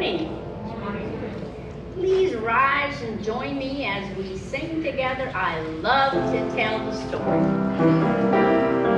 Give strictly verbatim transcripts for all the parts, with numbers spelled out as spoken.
morning. Please rise and join me as we sing together, I Love to Tell the Story.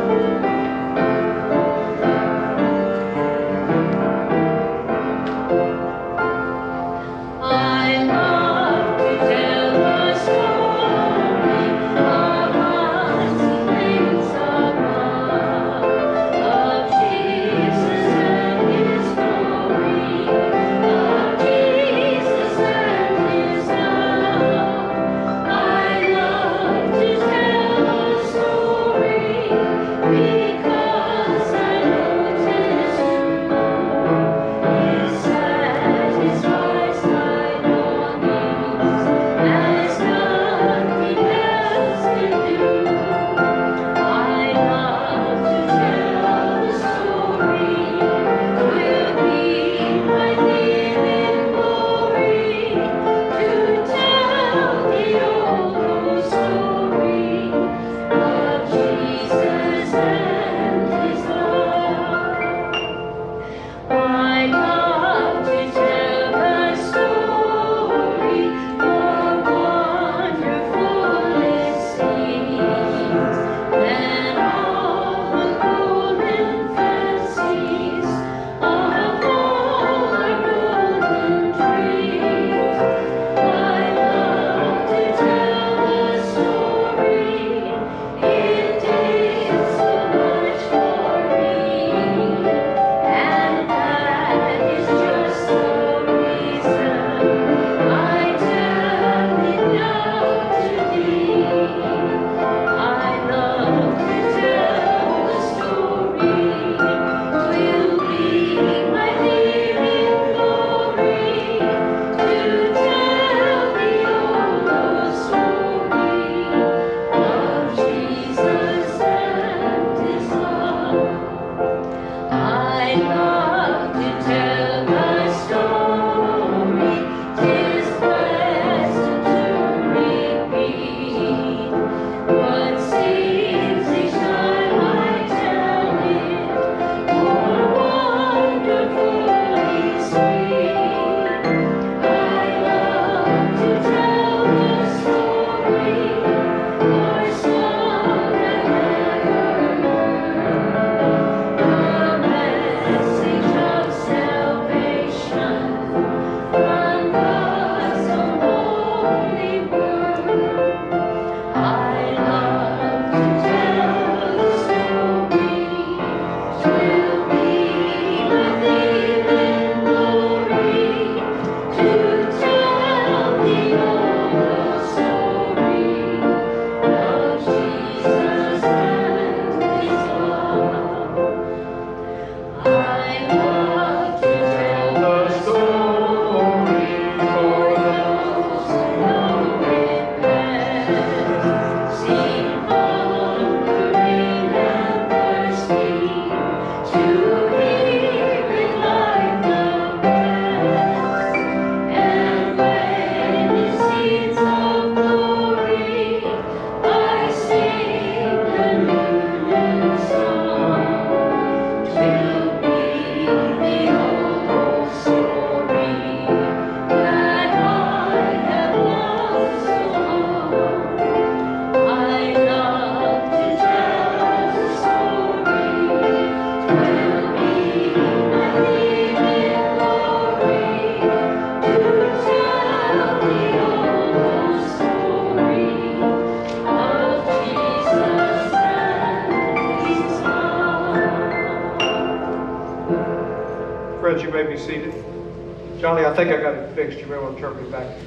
Friends, you may be seated. Johnny, I think I got it fixed. You may want to turn me back.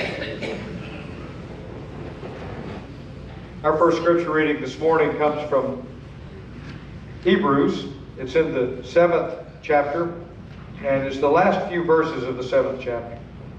Our first scripture reading this morning comes from Hebrews. It's in the seventh chapter, and it's the last few verses of the seventh chapter.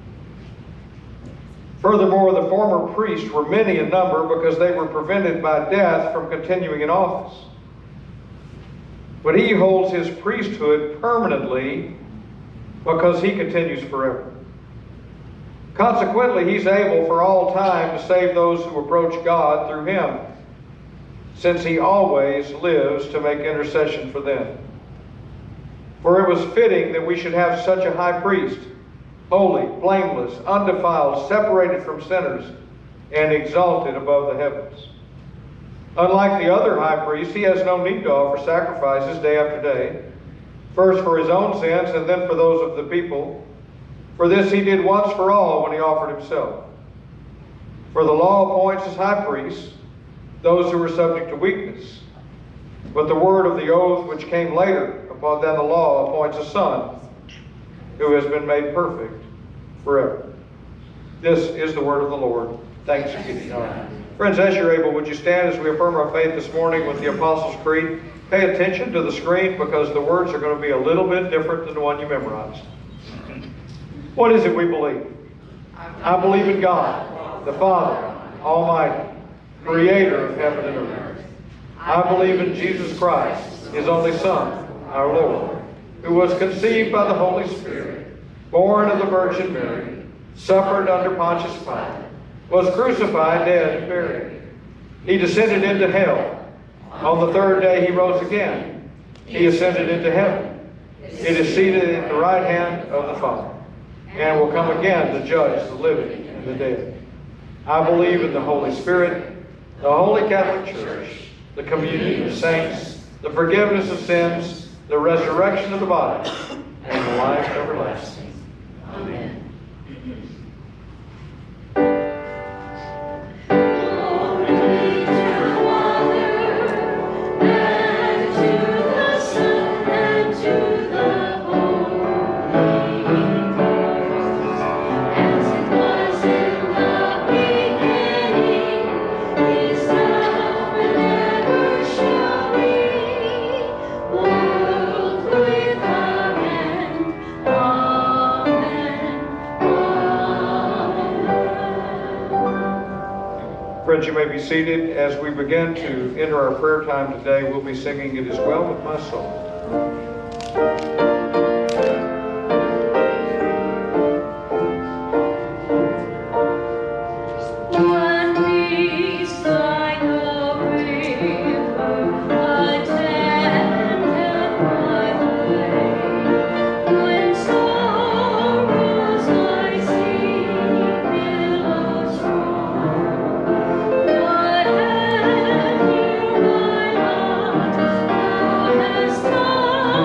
Furthermore, the former priests were many in number because they were prevented by death from continuing in office. But he holds his priesthood permanently because he continues forever. Consequently, he's able for all time to save those who approach God through him, since he always lives to make intercession for them. For it was fitting that we should have such a high priest holy, blameless, undefiled, separated from sinners, and exalted above the heavens. Unlike the other high priest, he has no need to offer sacrifices day after day, first for his own sins and then for those of the people. For this he did once for all when he offered himself. For the law appoints as high priests those who are subject to weakness. But the word of the oath which came later upon than the law appoints a son who has been made perfect forever. This is the word of the Lord. Thanks be to God. Friends, as you're able, would you stand as we affirm our faith this morning with the Apostles' Creed? Pay attention to the screen because the words are going to be a little bit different than the one you memorized. What is it we believe? I believe in God, the Father, Almighty, Creator of heaven and earth. I believe in Jesus Christ, His only Son, our Lord, who was conceived by the Holy Spirit, born of the Virgin Mary, suffered under Pontius Pilate, was crucified, dead, and buried. He descended into hell. On the third day he rose again. He ascended into heaven. It is seated at the right hand of the Father, and will come again to judge the living and the dead. I believe in the Holy Spirit, the Holy Catholic Church, the communion of saints, the forgiveness of sins, the resurrection of the body, and the life everlasting. Amen. Friends, you may be seated. As we begin to enter our prayer time today, we'll be singing "It Is Well With My Soul." Stop.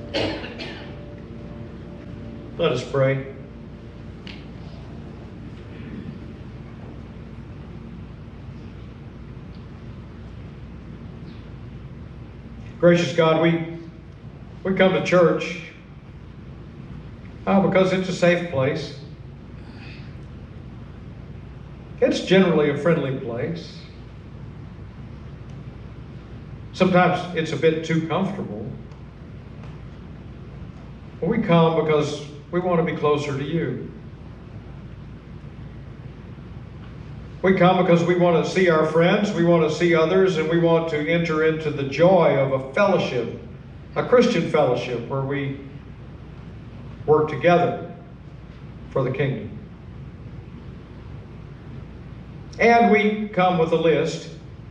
Let us pray. Gracious God, we, we come to church uh, because it's a safe place. It's generally a friendly place. Sometimes it's a bit too comfortable. But we come because we want to be closer to you. We come because we want to see our friends, we want to see others, and we want to enter into the joy of a fellowship, a Christian fellowship where we work together for the kingdom. And we come with a list.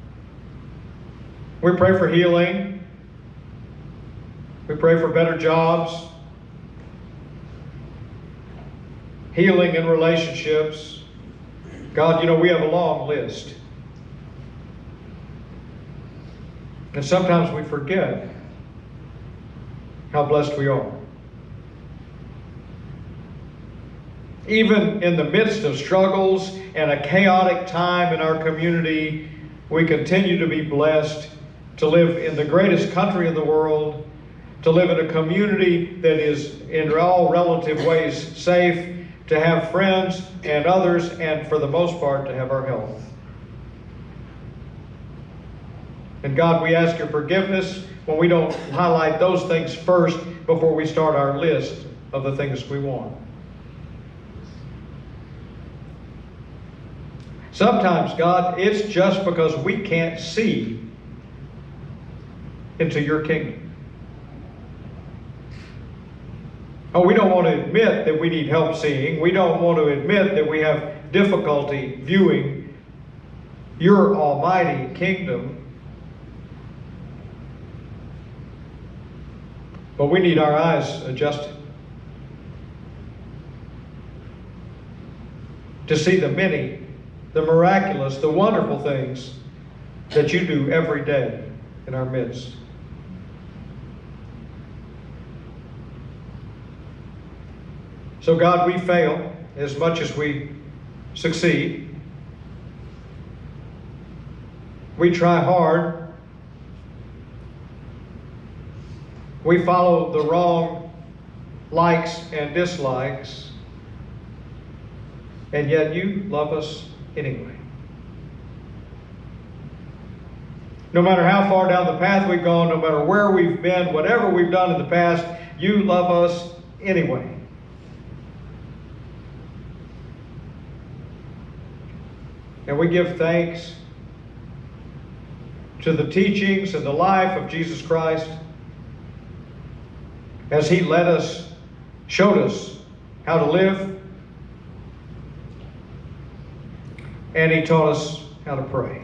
We pray for healing. We pray for better jobs, healing in relationships. God, you know, we have a long list. And sometimes we forget how blessed we are. Even in the midst of struggles and a chaotic time in our community, we continue to be blessed to live in the greatest country in the world, to live in a community that is in all relative ways safe, to have friends and others, and for the most part, to have our health. And God, we ask your forgiveness when we don't highlight those things first before we start our list of the things we want. Sometimes, God, it's just because we can't see into your kingdom. Oh, we don't want to admit that we need help seeing. We don't want to admit that we have difficulty viewing your almighty kingdom. But we need our eyes adjusted to see the many, the miraculous, the wonderful things that you do every day in our midst. So God, we fail as much as we succeed. We try hard. We follow the wrong likes and dislikes. And yet you love us anyway. No matter how far down the path we've gone, no matter where we've been, whatever we've done in the past, you love us anyway. And we give thanks to the teachings and the life of Jesus Christ as he led us, showed us how to live, and he taught us how to pray.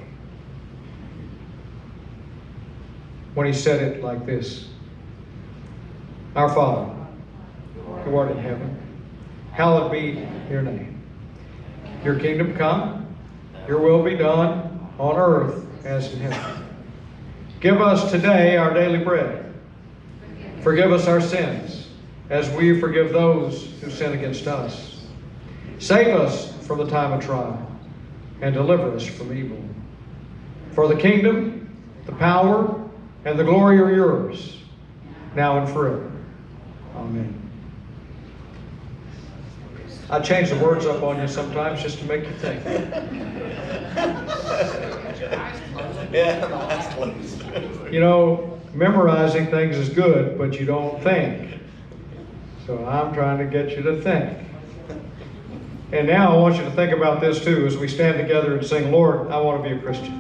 When he said it like this: Our Father, who art in heaven, hallowed be your name. Your kingdom come. Your will be done on earth as in heaven. Give us today our daily bread. Forgive us our sins, as we forgive those who sin against us. Save us from the time of trial, and deliver us from evil. For the kingdom, the power, and the glory are yours, now and forever. Amen. I change the words up on you sometimes just to make you think. You know, memorizing things is good, but you don't think. So I'm trying to get you to think. And now I want you to think about this too as we stand together and sing, Lord, I want to be a Christian.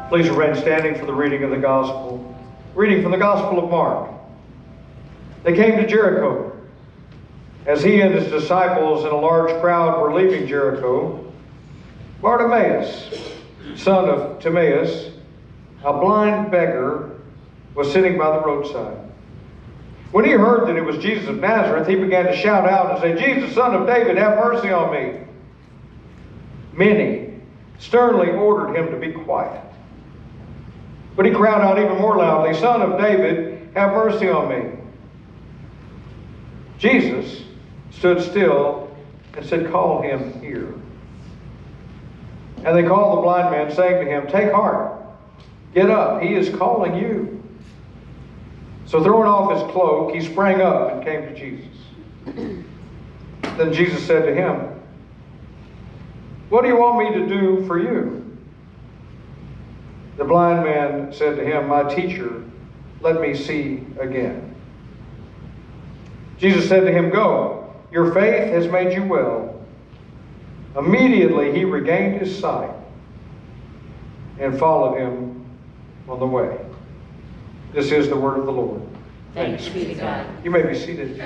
Please remain standing for the reading of the Gospel. Reading from the Gospel of Mark. They came to Jericho. As he and his disciples and a large crowd were leaving Jericho, Bartimaeus, son of Timaeus, a blind beggar, was sitting by the roadside. When he heard that it was Jesus of Nazareth, he began to shout out and say, "Jesus, son of David, have mercy on me." Many sternly ordered him to be quiet. But he cried out even more loudly, "Son of David, have mercy on me." Jesus stood still and said, "Call him here." And they called the blind man, saying to him, "Take heart, get up, he is calling you." So throwing off his cloak, he sprang up and came to Jesus. Then Jesus said to him, "What do you want me to do for you?" The blind man said to him, "My teacher, let me see again." Jesus said to him, "Go, your faith has made you well." Immediately he regained his sight and followed him on the way. This is the word of the Lord. Thanks be to God. You may be seated.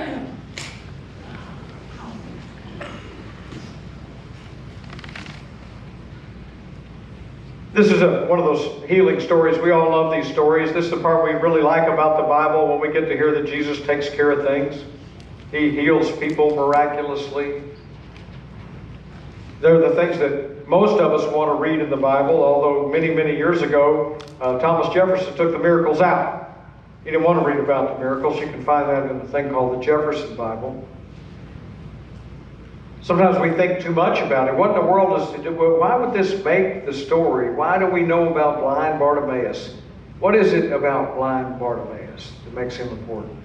This is a, one of those healing stories. We all love these stories. This is the part we really like about the Bible, when we get to hear that Jesus takes care of things. He heals people miraculously. They're the things that most of us want to read in the Bible, although many, many years ago, uh, Thomas Jefferson took the miracles out. He didn't want to read about the miracles. You can find that in a thing called the Jefferson Bible. Sometimes we think too much about it. What in the world is it? Why would this make the story? Why do we know about blind Bartimaeus? What is it about blind Bartimaeus that makes him important?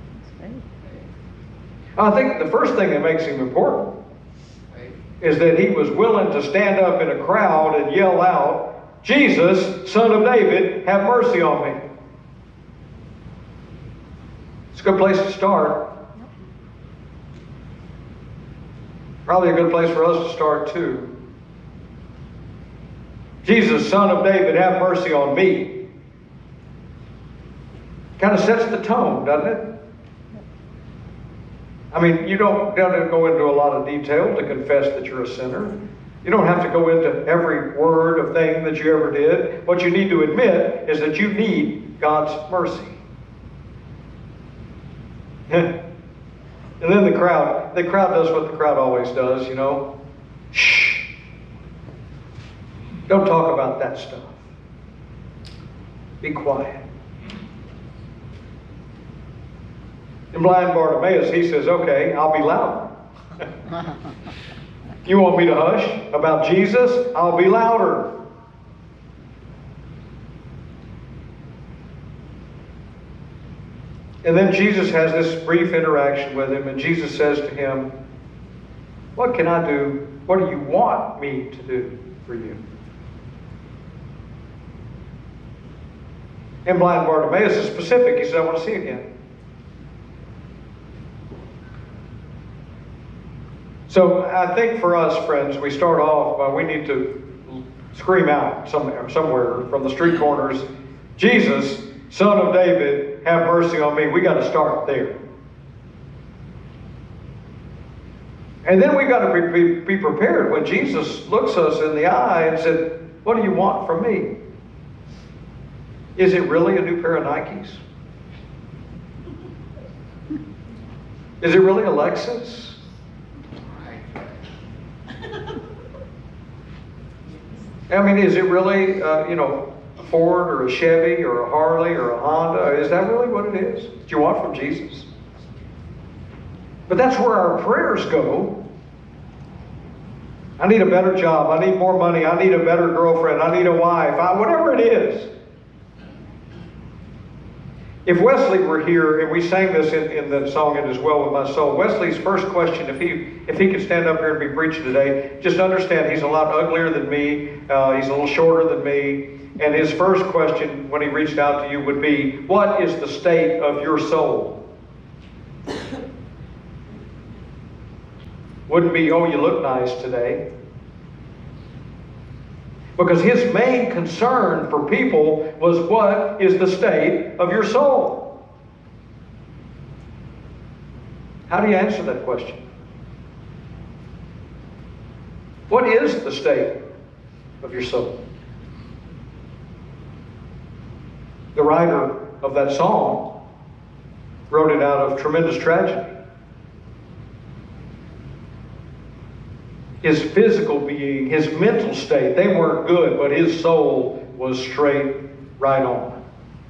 I think the first thing that makes him important is that he was willing to stand up in a crowd and yell out, "Jesus, son of David, have mercy on me." It's a good place to start. Probably a good place for us to start too. "Jesus, son of David, have mercy on me." Kind of sets the tone, doesn't it? I mean, you don't have to go into a lot of detail to confess that you're a sinner. You don't have to go into every word of thing that you ever did. What you need to admit is that you need God's mercy. And then the crowd, the crowd does what the crowd always does, you know. Shh. Don't talk about that stuff. Be quiet. And blind Bartimaeus, he says, "Okay, I'll be louder." You want me to hush about Jesus? I'll be louder. And then Jesus has this brief interaction with him, and Jesus says to him, "What can I do? What do you want me to do for you?" And blind Bartimaeus is specific. He said, "I want to see again." So I think for us, friends, we start off by we need to scream out somewhere, somewhere from the street corners, "Jesus, son of David, have mercy on me." We got to start there. And then we got to be, be prepared when Jesus looks us in the eye and said, "What do you want from me?" Is it really a new pair of Nikes? Is it really a Lexus? I mean, is it really, uh, you know, a Ford or a Chevy or a Harley or a Honda? Is that really what it is that you want from Jesus? But that's where our prayers go. I need a better job. I need more money. I need a better girlfriend. I need a wife. I, whatever it is. If Wesley were here, and we sang this in, in the song "It Is Well With My Soul," Wesley's first question, if he if he could stand up here and be preaching today, just understand he's a lot uglier than me, uh, he's a little shorter than me, and his first question when he reached out to you would be, "What is the state of your soul?" Wouldn't be, "Oh, you look nice today." Because his main concern for people was, what is the state of your soul? How do you answer that question? What is the state of your soul? The writer of that song wrote it out of tremendous tragedy. His physical being, his mental state, they weren't good, but his soul was straight right on.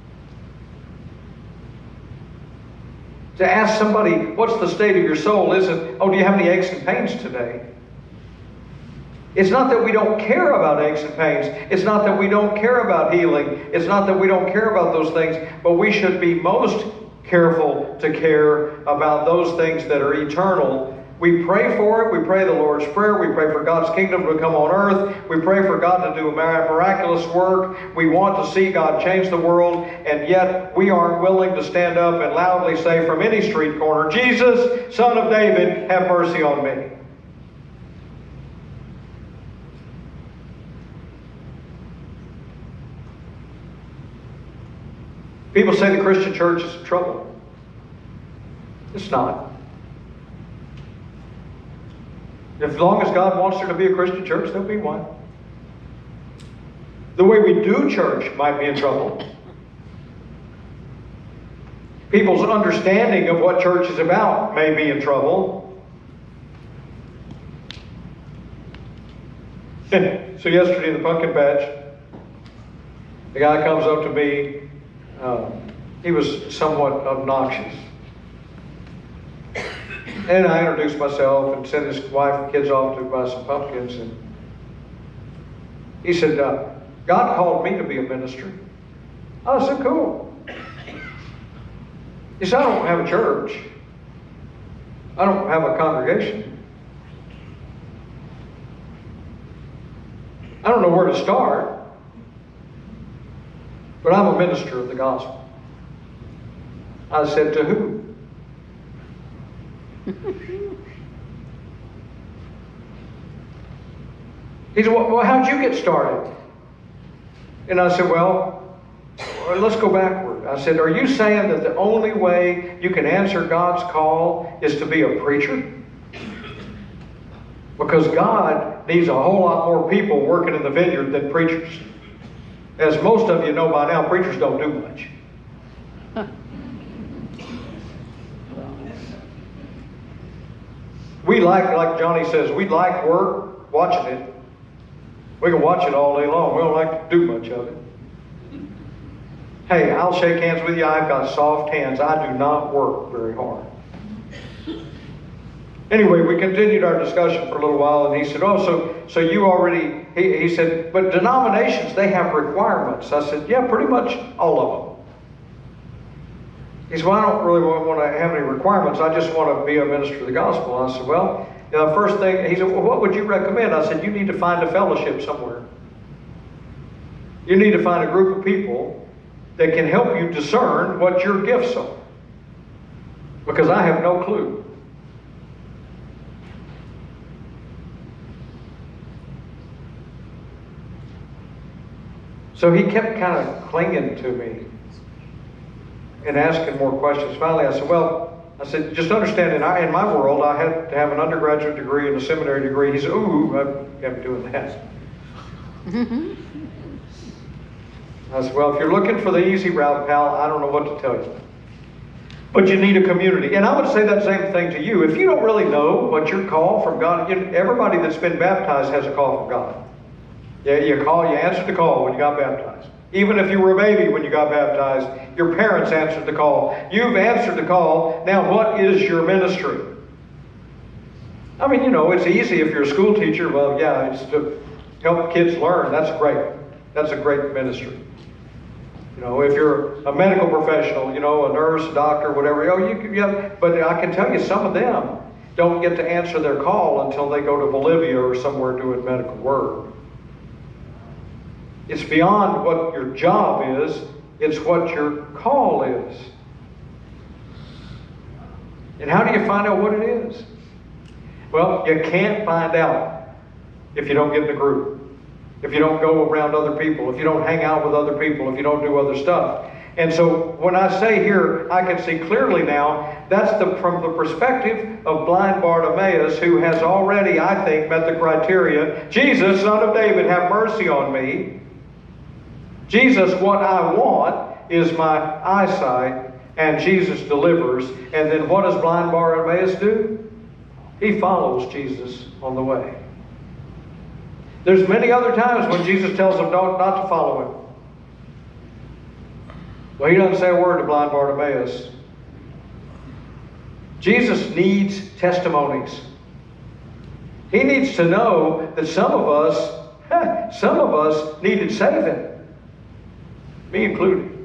To ask somebody, what's the state of your soul, isn't, oh, do you have any aches and pains today? It's not that we don't care about aches and pains. It's not that we don't care about healing. It's not that we don't care about those things, but we should be most careful to care about those things that are eternal. We pray for it. We pray the Lord's Prayer. We pray for God's kingdom to come on earth. We pray for God to do a miraculous work. We want to see God change the world, and yet we aren't willing to stand up and loudly say from any street corner, Jesus, Son of David, have mercy on me. People say the Christian church is in trouble. It's not. As long as God wants there to be a Christian church, there'll be one. The way we do church might be in trouble. People's understanding of what church is about may be in trouble. So yesterday in the pumpkin patch, the guy comes up to me. Uh, he was somewhat obnoxious. And I introduced myself and sent his wife and kids off to buy some pumpkins. And he said, uh, God called me to be a minister. I said, cool. He said, I don't have a church. I don't have a congregation. I don't know where to start. But I'm a minister of the gospel. I said, to who? He said, well, how'd you get started? And I said, well, let's go backward. I said, are you saying that the only way you can answer God's call is to be a preacher? Because God needs a whole lot more people working in the vineyard than preachers. As most of you know by now, preachers don't do much. We like, like Johnny says, we like work, watching it. We can watch it all day long. We don't like to do much of it. Hey, I'll shake hands with you. I've got soft hands. I do not work very hard. Anyway, we continued our discussion for a little while, and he said, oh, so so you already, he, he said, but denominations, they have requirements. I said, yeah, pretty much all of them. He said, well, I don't really want to have any requirements. I just want to be a minister of the gospel. I said, well, the first thing, he said, well, what would you recommend? I said, you need to find a fellowship somewhere. You need to find a group of people that can help you discern what your gifts are. Because I have no clue. So he kept kind of clinging to me and asking more questions. Finally, I said, well, I said, just understand, in, I, in my world, I had to have an undergraduate degree and a seminary degree. He said, ooh, I am doing that. I said, well, if you're looking for the easy route, pal, I don't know what to tell you. But you need a community. And I would say that same thing to you. If you don't really know what your call from God, you know, everybody that's been baptized has a call from God. Yeah, you call, you answered the call when you got baptized. Even if you were a baby when you got baptized, your parents answered the call. You've answered the call. Now, what is your ministry? I mean, you know, it's easy if you're a school teacher. Well, yeah, it's to help kids learn. That's great. That's a great ministry. You know, if you're a medical professional, you know, a nurse, a doctor, whatever, oh, you can, yeah. But I can tell you, some of them don't get to answer their call until they go to Bolivia or somewhere doing medical work. It's beyond what your job is, it's what your call is. And how do you find out what it is? Well, you can't find out if you don't get in a group. if you don't go around other people, if you don't hang out with other people, if you don't do other stuff. And so when I say here, I can see clearly now, that's the, from the perspective of blind Bartimaeus, who has already, I think, met the criteria. Jesus, Son of David, have mercy on me. Jesus, what I want is my eyesight, and Jesus delivers. And then what does blind Bartimaeus do? He follows Jesus on the way. There's many other times when Jesus tells him don't, not to follow him. Well, he doesn't say a word to blind Bartimaeus. Jesus needs testimonies. He needs to know that some of us, some of us needed saving. Me included.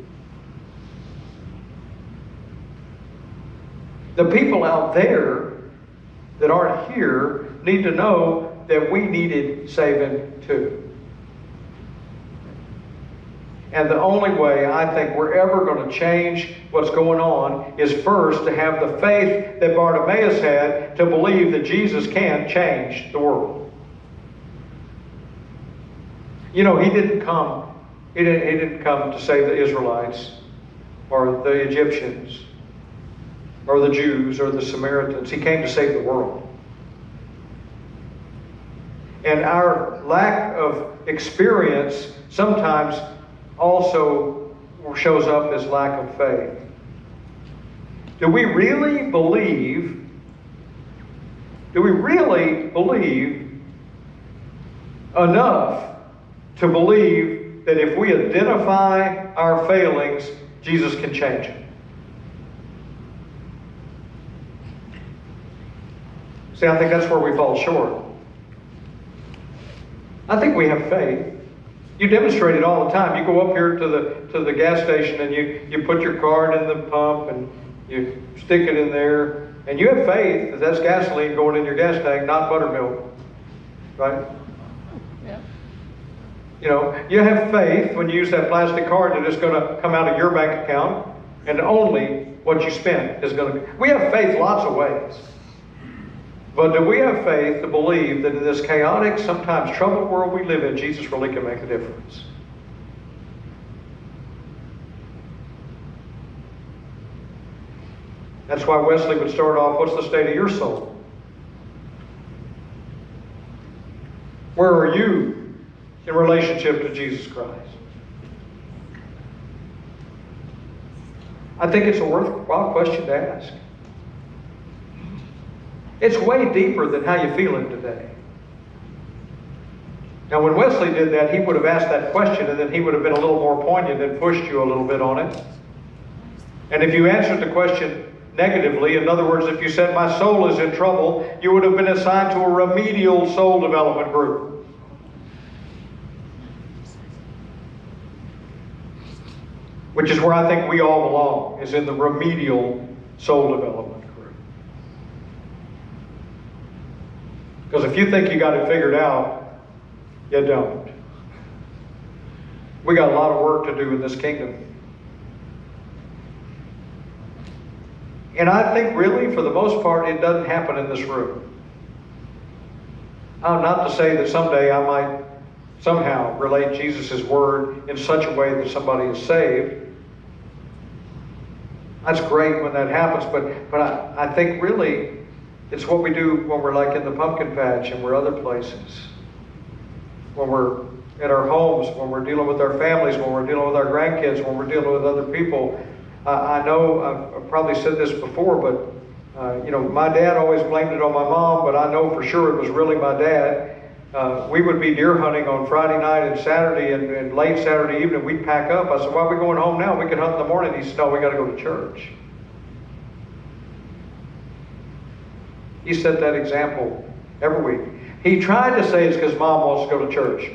The people out there that aren't here need to know that we needed saving too. And the only way I think we're ever going to change what's going on is first to have the faith that Bartimaeus had to believe that Jesus can change the world. You know, he didn't come, he didn't, he didn't come to save the Israelites or the Egyptians or the Jews or the Samaritans. He came to save the world. And our lack of experience sometimes also shows up as lack of faith. Do we really believe, do we really believe enough to believe that if we identify our failings, Jesus can change it? See, I think that's where we fall short. I think we have faith. You demonstrate it all the time. You go up here to the to the gas station and you, you put your card in the pump and you stick it in there. And you have faith that that's gasoline going in your gas tank, not buttermilk. Right? Yeah. You know, you have faith when you use that plastic card that it's going to come out of your bank account and only what you spent is going to... We have faith lots of ways. But do we have faith to believe that in this chaotic, sometimes troubled world we live in, Jesus really can make a difference? That's why Wesley would start off, what's the state of your soul? Where are you in relationship to Jesus Christ? I think it's a worthwhile question to ask. It's way deeper than how you're feeling today. Now, when Wesley did that, he would have asked that question, and then he would have been a little more poignant and pushed you a little bit on it. And if you answered the question negatively, in other words, if you said, my soul is in trouble, you would have been assigned to a remedial soul development group. Which is where I think we all belong, is in the remedial soul development. Because if you think you got it figured out, you don't. We got a lot of work to do in this kingdom. And I think really, for the most part, it doesn't happen in this room. I'm not to say that someday I might somehow relate Jesus' word in such a way that somebody is saved. That's great when that happens, but, but I, I think really, it's what we do when we're like in the pumpkin patch and we're other places. When we're at our homes, when we're dealing with our families, when we're dealing with our grandkids, when we're dealing with other people. Uh, I know, I've, I've probably said this before, but uh, you know, my dad always blamed it on my mom, but I know for sure it was really my dad. Uh, we would be deer hunting on Friday night and Saturday, and, and late Saturday evening we'd pack up. I said, why are we going home now? We can hunt in the morning. He said, no, we got to go to church. He set that example every week. He tried to say it's because mom wants to go to church.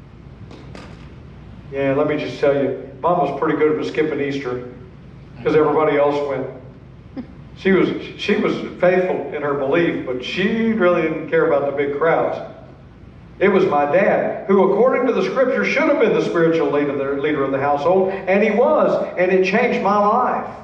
Yeah, let me just tell you, mom was pretty good at skipping Easter because everybody else went. She was she was faithful in her belief, but she really didn't care about the big crowds. It was my dad, who according to the scripture should have been the spiritual leader, the leader of the household, and he was, and it changed my life.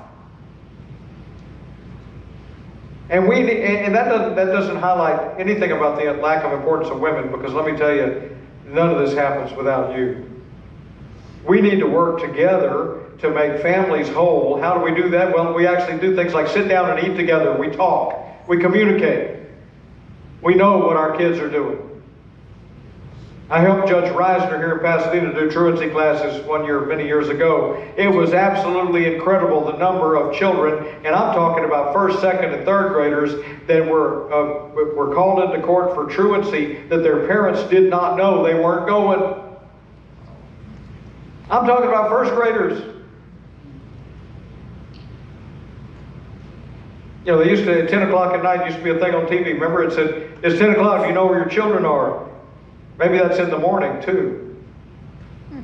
And we and that doesn't that doesn't highlight anything about the lack of importance of women, because let me tell you, none of this happens without you. We need to work together to make families whole. How do we do that? Well, we actually do things like sit down and eat together. We talk. We communicate. We know what our kids are doing. I helped Judge Reisner here in Pasadena do truancy classes one year, many years ago. It was absolutely incredible, the number of children, and I'm talking about first, second, and third graders that were, uh, were called into court for truancy that their parents did not know they weren't going. I'm talking about first graders. You know, they used to, at ten o'clock at night, used to be a thing on T V. Remember, it said, it's ten o'clock, you know where your children are. Maybe that's in the morning, too. Hmm.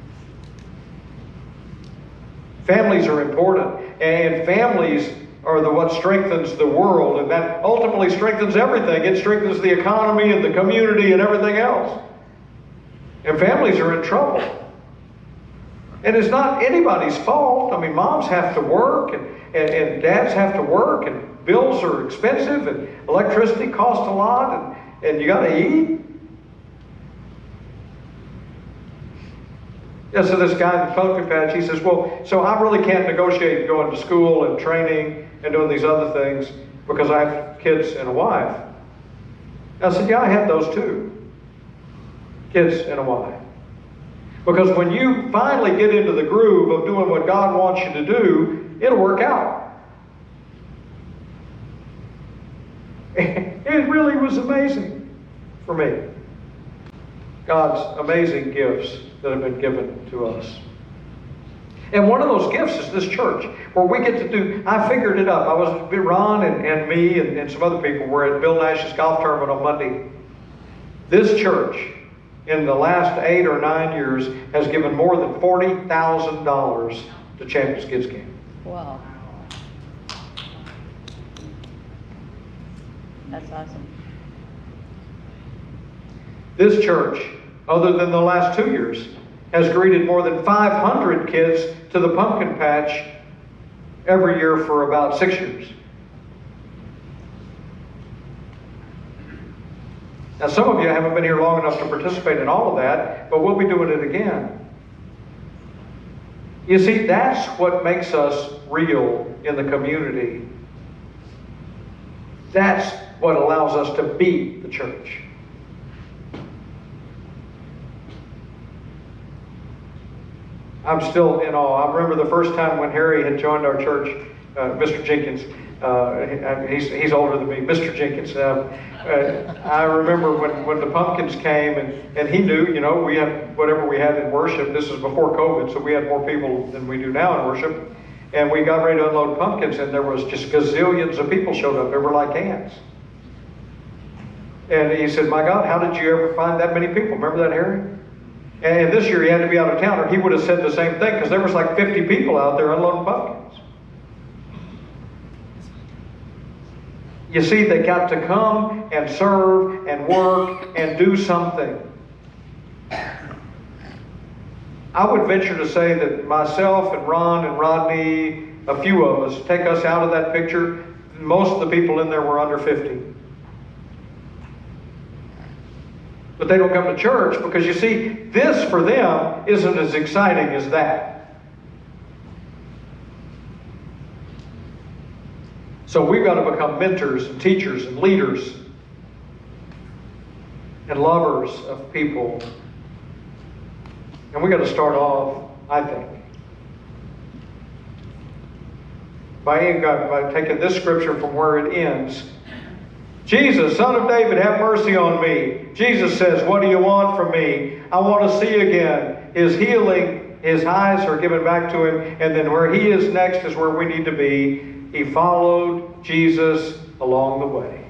Families are important. And families are the what strengthens the world. And that ultimately strengthens everything. It strengthens the economy and the community and everything else. And families are in trouble. And it's not anybody's fault. I mean, moms have to work, and, and, and dads have to work, and bills are expensive, and electricity costs a lot, and, and you got to eat. Yeah, so this guy in the pumpkin patch, he says, well, so I really can't negotiate going to school and training and doing these other things because I have kids and a wife. I said, yeah, I have those too. Kids and a wife. Because when you finally get into the groove of doing what God wants you to do, it'll work out. It really was amazing for me. God's amazing gifts that have been given to us. And one of those gifts is this church, where we get to do, I figured it up. I was, Ron and, and me and, and some other people were at Bill Nash's golf tournament on Monday. This church, in the last eight or nine years, has given more than forty thousand dollars to Champions Kids Camp. Wow. That's awesome. This church, other than the last two years, has greeted more than five hundred kids to the pumpkin patch every year for about six years. Now, some of you haven't been here long enough to participate in all of that, but we'll be doing it again. You see, that's what makes us real in the community. That's what allows us to be the church. I'm still in awe. I remember the first time when Harry had joined our church, uh, Mister Jenkins. Uh, he's, he's older than me, Mister Jenkins. Uh, uh, I remember when, when the pumpkins came, and, and he knew, you know, we had whatever we had in worship. This was before COVID, so we had more people than we do now in worship. And we got ready to unload pumpkins, and there was just gazillions of people showed up. They were like ants. And he said, my God, how did you ever find that many people? Remember that, Harry? And this year he had to be out of town, or he would have said the same thing, because there was like fifty people out there unloading pumpkins. You see, they got to come and serve and work and do something. I would venture to say that myself and Ron and Rodney, a few of us, take us out of that picture, most of the people in there were under fifty. But they don't come to church because, you see, this for them isn't as exciting as that. So we've got to become mentors and teachers and leaders and lovers of people. And we've got to start off, I think, by, by taking this scripture from where it ends. Jesus, Son of David, have mercy on me. Jesus says, what do you want from me? I want to see again. His healing, his eyes are given back to him. And then where he is next is where we need to be. He followed Jesus along the way.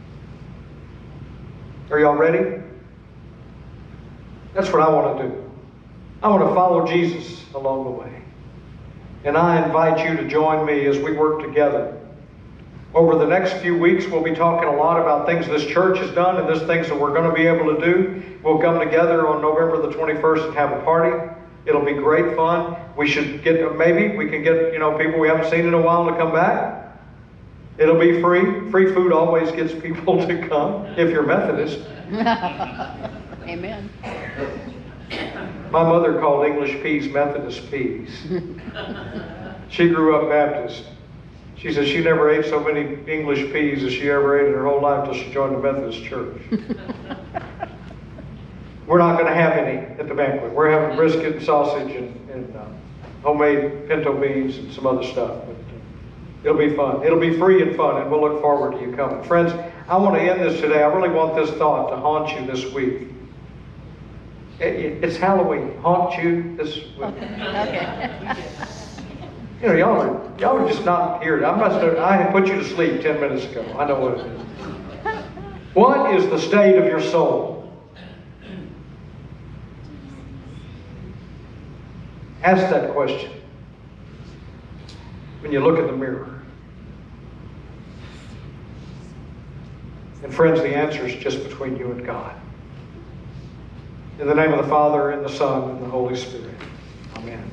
Are y'all ready? That's what I want to do. I want to follow Jesus along the way. And I invite you to join me as we work together. Over the next few weeks, we'll be talking a lot about things this church has done and these things that we're going to be able to do. We'll come together on November the twenty-first and have a party. It'll be great fun. We should get, maybe we can get, you know, people we haven't seen in a while to come back. It'll be free. Free food always gets people to come if you're Methodist. Amen. My mother called English peas Methodist peas. She grew up Baptist. She said she never ate so many English peas as she ever ate in her whole life till she joined the Methodist church. We're not going to have any at the banquet. We're having brisket and sausage and, and uh, homemade pinto beans and some other stuff. But uh, it'll be fun. It'll be free and fun, and we'll look forward to you coming. Friends, I want to end this today. I really want this thought to haunt you this week. It, it, it's Halloween. Haunt you this week. Okay. Okay. You know, y'all are, y'all are just not here. I must have, I had put you to sleep ten minutes ago. I know what it is. What is the state of your soul? Ask that question when you look in the mirror. And friends, the answer is just between you and God. In the name of the Father, and the Son, and the Holy Spirit. Amen.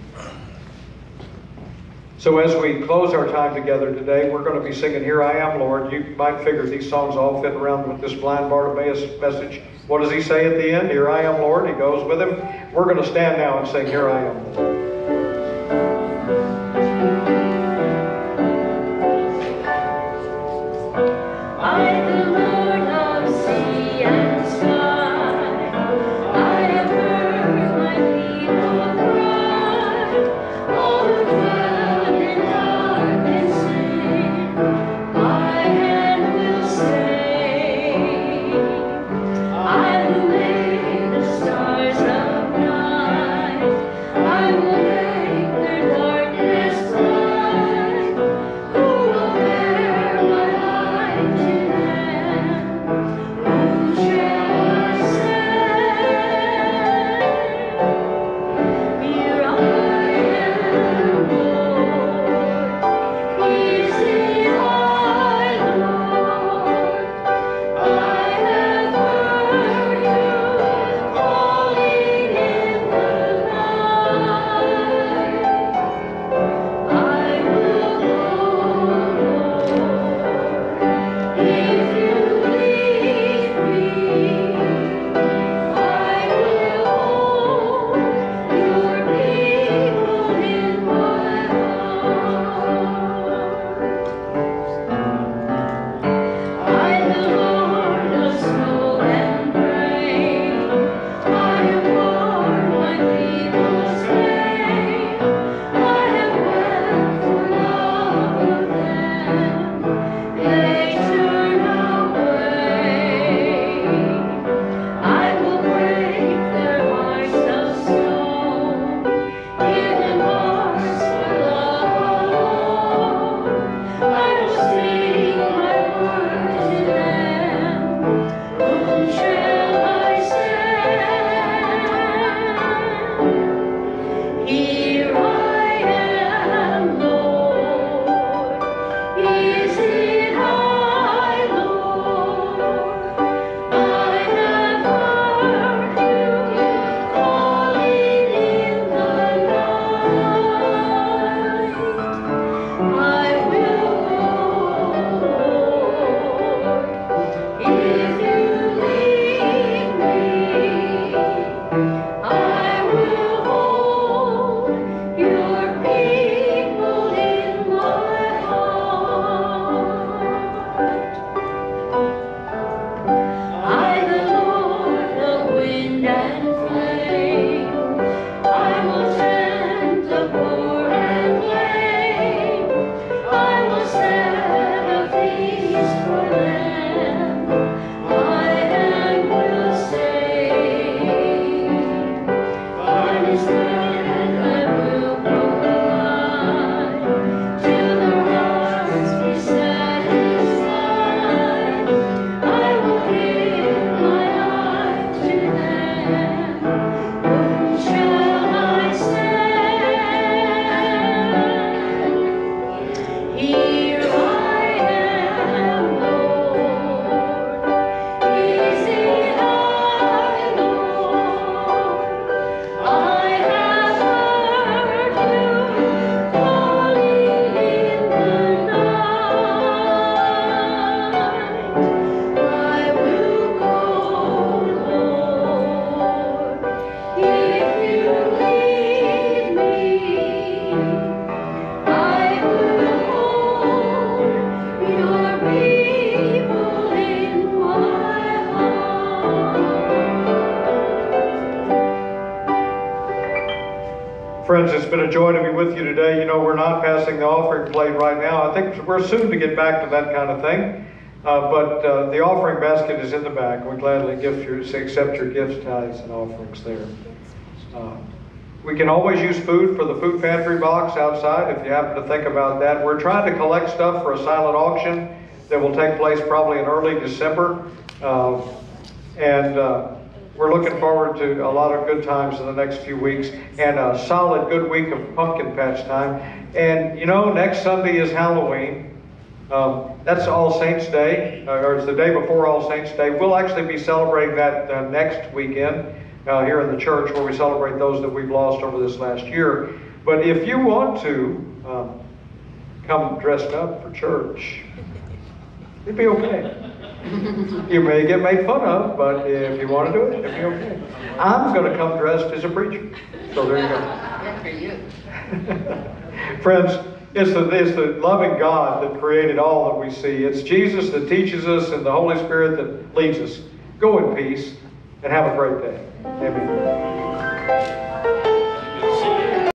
So as we close our time together today, we're going to be singing Here I Am, Lord. You might figure these songs all fit around with this blind Bartimaeus message. What does he say at the end? Here I am, Lord. He goes with him. We're going to stand now and sing Here I Am, Lord. I, the Lord of sea and sky, I have heard my people cry, all who dwell in dark and sin, my hand will stay. I will make the stars of night, I will Friends, it's been a joy to be with you today. You know, we're not passing the offering plate right now. I think we're soon to get back to that kind of thing. Uh, but uh, the offering basket is in the back. We gladly gift your, accept your gifts, tithes, and offerings there. Uh, we can always use food for the food pantry box outside if you happen to think about that. We're trying to collect stuff for a silent auction that will take place probably in early December. Uh, and uh, we're looking forward to a lot of good times in the next few weeks and a solid good week of pumpkin patch time. And you know, next Sunday is Halloween. Um, that's All Saints Day, uh, or it's the day before All Saints Day. We'll actually be celebrating that uh, next weekend uh, here in the church, where we celebrate those that we've lost over this last year. But if you want to um, come dressed up for church, it'd be okay. You may get made fun of, but if you want to do it, it'd be okay. I'm going to come dressed as a preacher. So there you go. Good for you. Friends, It's the, it's the loving God that created all that we see. It's Jesus that teaches us and the Holy Spirit that leads us. Go in peace and have a great day. Amen.